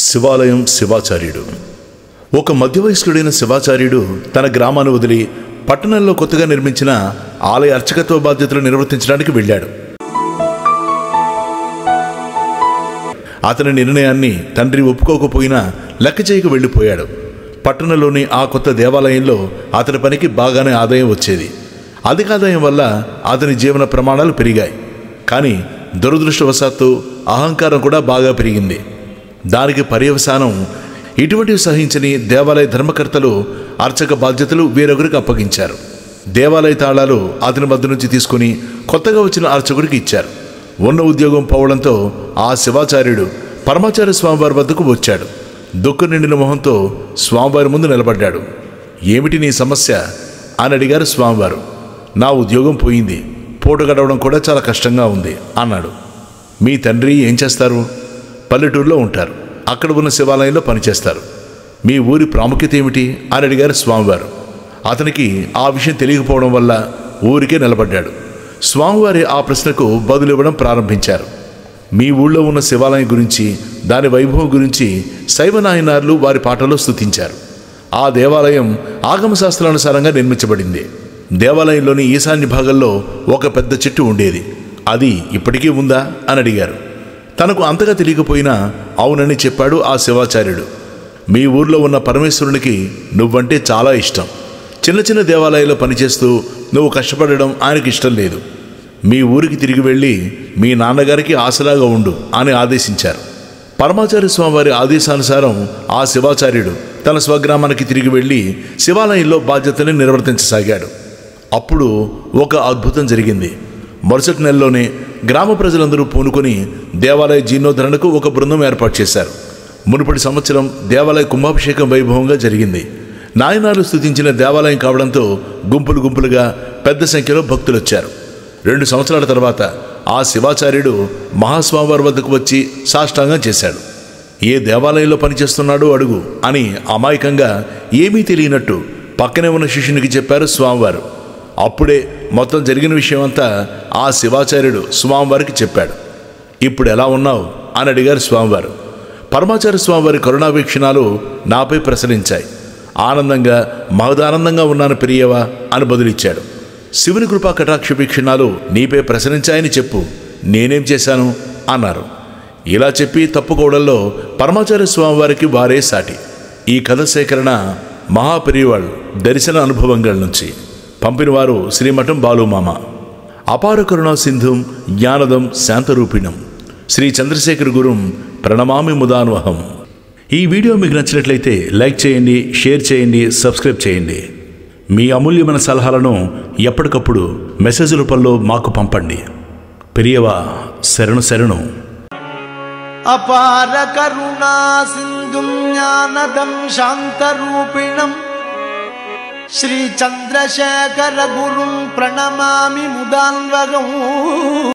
శివాలయం శివాచార్యుడు. ఒక మధ్యవయస్కుడైన శివాచార్యుడు తన గ్రామాన్ని వదిలి పట్టణంలో కొత్తగా నిర్మించిన ఆలయ అర్చకత్వ బాధ్యతలు నిర్వర్తించడానికి వెళ్ళాడు. అతని నిర్ణయాన్ని తండ్రి ఒప్పుకోకపోయినా లెక్క చేయకు వెళ్ళిపోయాడు. పట్టణంలోని ఆ కొత్త దేవాలయంలో అతని పనికి బాగానే ఆదాయం వచ్చేది. అధిక ఆదాయం వల్ల అతని జీవన ప్రమాణాలు పెరిగాయి. కానీ దురదృష్టవశాత్తు అహంకారం కూడా బాగా పెరిగింది. దానికి పర్యవసానం ఇటువంటివి సహించని దేవాలయ ధర్మకర్తలు అర్చక బాధ్యతలు వేరొకరికి అప్పగించారు. దేవాలయ తాళాలు అతని వద్ద నుంచి తీసుకుని కొత్తగా వచ్చిన అర్చకుడికి ఇచ్చారు. ఉన్న ఉద్యోగం పోవడంతో ఆ శివాచార్యుడు పరమాచార్య స్వామివారి వద్దకు వచ్చాడు. దుఃఖం నిండిన మొహంతో స్వామివారి ముందు నిలబడ్డాడు. ఏమిటి నీ సమస్య అని అడిగారు స్వామివారు. నా ఉద్యోగం పోయింది, పూట గడవడం కూడా చాలా కష్టంగా ఉంది అన్నాడు. మీ తండ్రి ఏం చేస్తారు? పల్లెటూరులో ఉంటారు, అక్కడ ఉన్న శివాలయంలో పనిచేస్తారు. మీ ఊరి ప్రాముఖ్యత ఏమిటి అని అడిగారు స్వామివారు. అతనికి ఆ విషయం తెలియకపోవడం వల్ల ఊరికే నిలబడ్డాడు. స్వామివారి ఆ ప్రశ్నకు బదులివ్వడం ప్రారంభించారు. మీ ఊళ్ళో ఉన్న శివాలయం గురించి, దాని వైభవం గురించి శైవ నాయనార్లు వారి పాటలో స్తుతించారు. ఆ దేవాలయం ఆగమశాస్త్రానుసారంగా నిర్మించబడింది. దేవాలయంలోని ఈశాన్య భాగంలో ఒక పెద్ద చెట్టు ఉండేది. అది ఇప్పటికీ ఉందా అని అడిగారు. తనకు అంతగా తెలియకపోయినా అవునని చెప్పాడు ఆ శివాచార్యుడు. మీ ఊర్లో ఉన్న పరమేశ్వరునికి నువ్వంటే చాలా ఇష్టం. చిన్న చిన్న దేవాలయాల్లో పనిచేస్తూ నువ్వు కష్టపడడం ఆయనకి ఇష్టం లేదు. మీ ఊరికి తిరిగి వెళ్ళి మీ నాన్నగారికి ఆసరాగా ఉండు అని ఆదేశించారు. పరమాచార్య స్వామివారి ఆదేశానుసారం ఆ శివాచార్యుడు తన స్వగ్రామానికి తిరిగి వెళ్ళి శివాలయంలో బాధ్యతని నిర్వర్తించసాగాడు. అప్పుడు ఒక అద్భుతం జరిగింది. మరుసటి నెలలోనే గ్రామ ప్రజలందరూ పూనుకొని దేవాలయ జీర్ణోద్ధరణకు ఒక బృందం ఏర్పాటు చేశారు. మునుపటి సంవత్సరం దేవాలయ కుంభాభిషేకం వైభవంగా జరిగింది. నాయనాలు స్తుతించిన దేవాలయం కావడంతో గుంపులు గుంపులుగా పెద్ద సంఖ్యలో భక్తులు వచ్చారు. 2 సంవత్సరాల తర్వాత ఆ శివాచార్యుడు మహాస్వామివారి వద్దకు వచ్చి సాష్టాంగం చేశాడు. ఏ దేవాలయంలో పనిచేస్తున్నాడో అడుగు అని అమాయకంగా ఏమీ తెలియనట్టు పక్కనే ఉన్న శిష్యునికి చెప్పారు స్వామివారు. అప్పుడే మొత్తం జరిగిన విషయం అంతా ఆ శివాచార్యుడు స్వామివారికి చెప్పాడు. ఇప్పుడు ఎలా ఉన్నావు అని అడిగారు స్వామివారు. పరమాచార్య స్వామివారి కరుణావీక్షణాలు నాపై ప్రసరించాయి. ఆనందంగా మహదానందంగా ఉన్నాను పెరియవా అని బదులిచ్చాడు. శివుని కృపా కటాక్ష వీక్షణాలు నీపై ప్రసరించాయని చెప్పు, నేనేం చేశాను అన్నారు. ఇలా చెప్పి తప్పుకోవడంలో పరమాచార్య స్వామివారికి వారే సాటి. ఈ కథ సేకరణ మహాపెరియవాళ్ళు దర్శన అనుభవంగా నుంచి పంపినవారు శ్రీమఠం బాలుమామ. అపార కరుణా సింధుం జ్ఞానదం శాంతరూపిణం శ్రీ చంద్రశేఖర గురుం ప్రణమామి ముదాన్వహం. ఈ వీడియో మీకు నచ్చినట్లయితే లైక్ చేయండి, షేర్ చేయండి, సబ్స్క్రైబ్ చేయండి. మీ అమూల్యమైన సలహాలను ఎప్పటికప్పుడు మెసేజ్ రూపంలో మాకు పంపండి. పెరియవా శరణు శరణు. అపార కరుణా సింధుం జ్ఞానదం శాంతరూపిణం శ్రీ చంద్రశేఖర గురుం ప్రణమామి ముదాన్వహం.